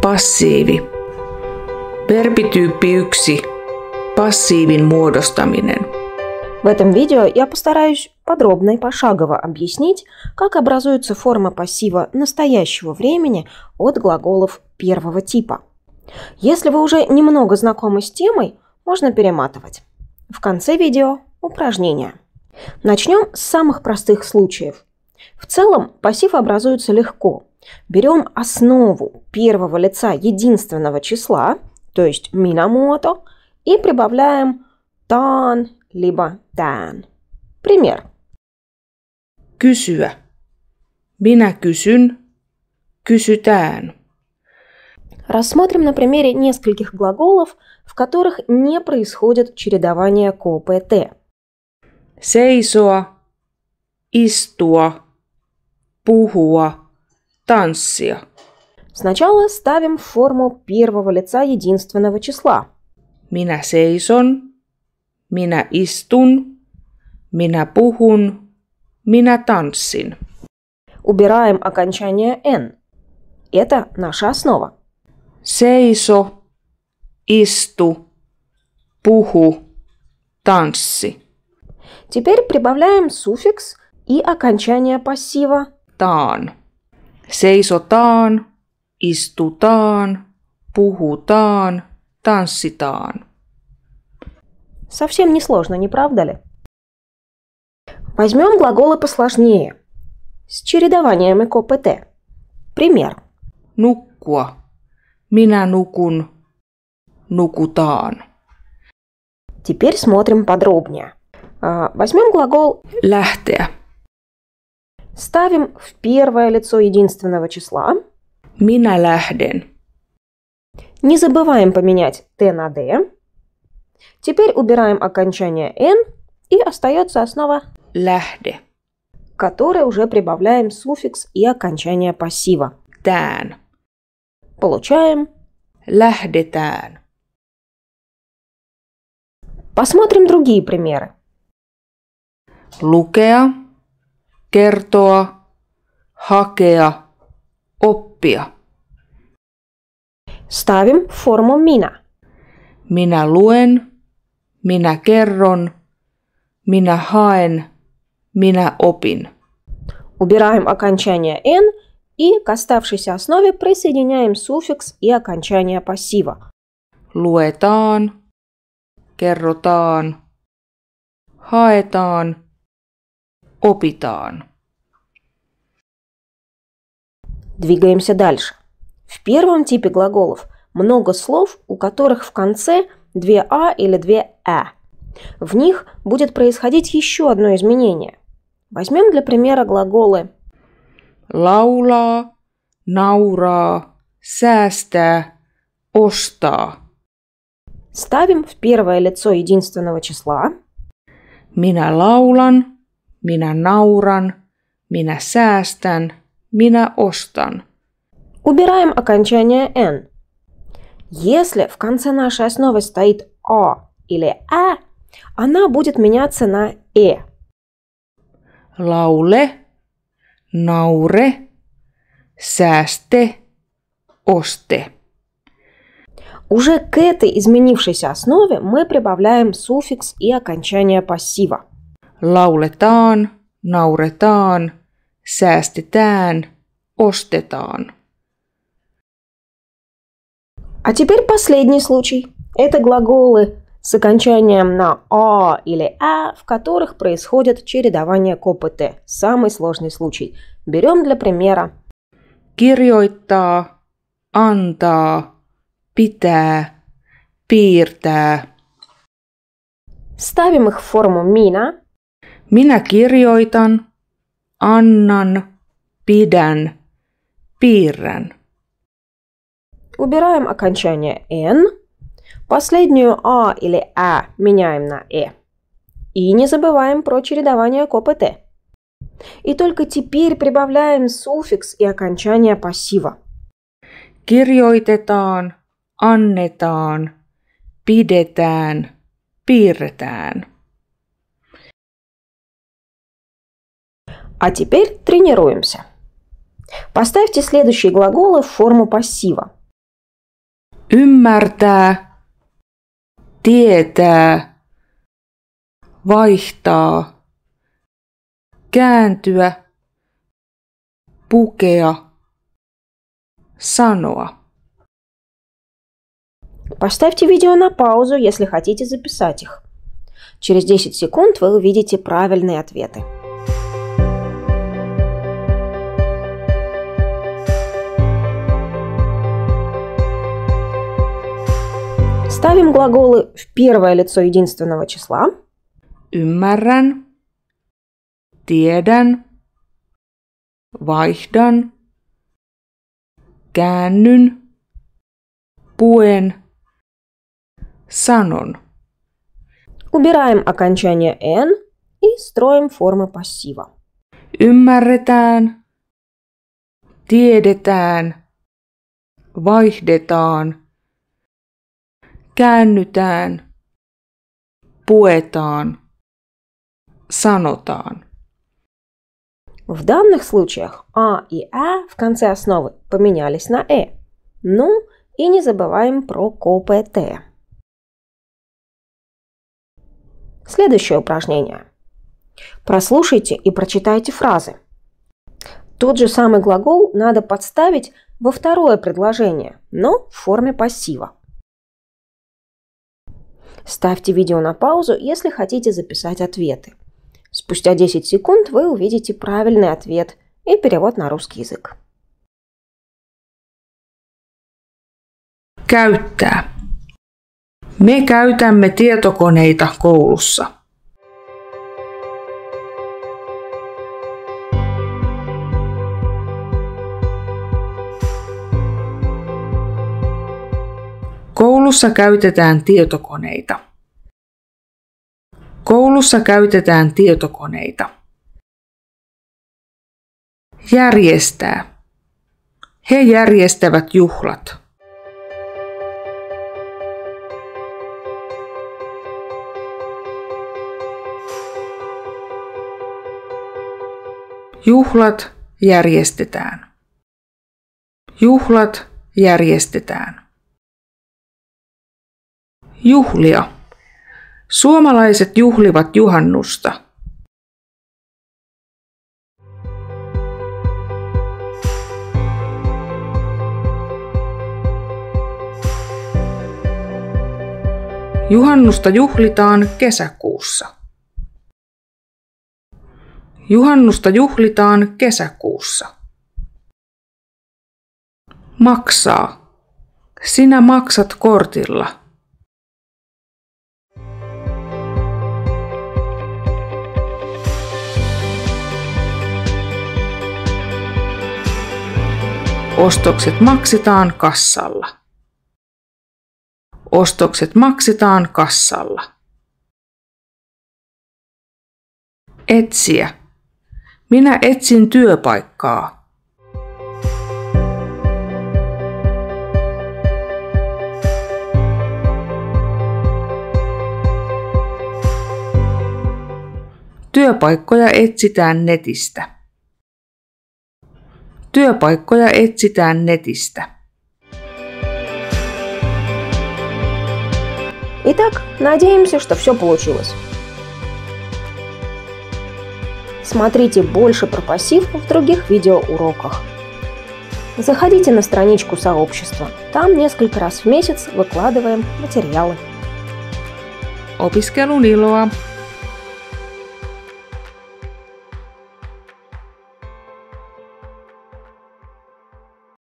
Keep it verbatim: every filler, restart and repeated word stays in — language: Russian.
Passiivi. Verbityyppi yksi. Passiivin muodostaminen. В этом видео я постараюсь подробно и пошагово объяснить, как образуется форма пассива настоящего времени от глаголов первого типа. Если вы уже немного знакомы с темой, можно перематывать. В конце видео упражнения. Начнем с самых простых случаев. В целом пассив образуется легко. Берем основу первого лица единственного числа, то есть минамото, и прибавляем тан либо tän. Пример. Kysyä. Minä kysyn. Kysytään. Рассмотрим на примере нескольких глаголов, в которых не происходит чередование КПТ. Seisoa, istua, puhua, tanssia. Сначала ставим форму первого лица единственного числа. Minä seison, minä istun, minä puhun, minä tanssin. Убираем окончание «н». Это наша основа. Seiso, istu, puhu, tanssi. Теперь прибавляем суффикс и окончание пассива Taan. Seisotaan, istutaan, puhutaan, tanssitaan. Совсем несложно, не правда ли? Возьмем глаголы посложнее, с чередованием и КПТ. Пример. Nukkua. Minä nukun. Nukutaan. Теперь смотрим подробнее. Возьмем глагол Lähteä. ставим в первое лицо единственного числа. Minä lähden. Не забываем поменять Т на Д. Теперь убираем окончание «н» и остается основа Lähde. к которой уже прибавляем суффикс и окончание пассива. Tään. Получаем. Lähdetään. Посмотрим другие примеры. Lukea, kertoa, hakea, oppia. Ставим форму «мина». Minä luen, minä kerron, minä haen, minä opin. Убираем окончание «н» и к оставшейся основе присоединяем суффикс и окончание пассива. Luetaan, kerrotaan, haetaan, opitaan. Двигаемся дальше. В первом типе глаголов много слов, у которых в конце две «а» или две «э». В них будет происходить еще одно изменение. Возьмем для примера глаголы Laulaa, nauraa, säästää, ostaa. ставим в первое лицо единственного числа. Minä laulan, minä nauran, minä säästän, minä ostan. Убираем окончание «н». Если в конце нашей основы стоит «а» или «э», она будет меняться на «э». Laule, naure, sääste, oste. Уже к этой изменившейся основе мы прибавляем суффикс и окончание пассива. Lauletaan, nauretaan, säästetään, ostetaan. А теперь последний случай. Это глаголы с окончанием на «а» или «э», в которых происходит чередование КПТ. Самый сложный случай. Берем для примера. Kirjoittaa, antaa, pitää, piirtää. Ставим их в форму «мина». Minä kirjoitan, annan, pidän, piirrän. Убираем окончание «н». Последнюю «а» или «э» меняем на «э». И не забываем про чередование КПТ. И только теперь прибавляем суффикс и окончание пассива. Kirjoitetaan, annetaan, pidetään, piirretään. А теперь тренируемся. Поставьте следующие глаголы в форму пассива. Ymmärtää, tietää, vaihtaa, kääntyä, pukea, sanoa. Поставьте видео на паузу, если хотите записать их. Через десять секунд вы увидите правильные ответы. Ставим глаголы в первое лицо единственного числа. Ymmärrän, tiedän, vaihdan, käännyn, puen, sanon. Убираем окончание «н» и строим формы пассива. Ymmärretään, tiedetään, vaihdetaan, käännytään, puetaan, sanotaan. В данных случаях «а» и «а» в конце основы поменялись на «э». Ну и не забываем про КПТ. Следующее упражнение. Прослушайте и прочитайте фразы. Тот же самый глагол надо подставить во второе предложение, но в форме пассива. Ставьте видео на паузу, если хотите записать ответы. Спустя десять секунд вы увидите правильный ответ и перевод на русский язык. Käyttää. Me käytämme tietokoneita koulussa. Koulussa käytetään tietokoneita. Koulussa käytetään tietokoneita. Järjestää. He järjestävät juhlat. Juhlat järjestetään. Juhlat järjestetään. Juhlia. Suomalaiset juhlivat juhannusta. Juhannusta juhlitaan kesäkuussa. Juhannusta juhlitaan kesäkuussa. Maksaa. Sinä maksat kortilla. Ostokset maksetaan kassalla. Ostokset maksetaan kassalla. Etsiä. Minä etsin työpaikkaa. Työpaikkoja etsitään netistä. Työpaikkoja etsitään netistä. Итак, надеемся, что все получилось. Смотрите больше про пассив в других видеоуроках. Заходите на страничку сообщества. Там несколько раз в месяц выкладываем материалы. Opiskelun iloa!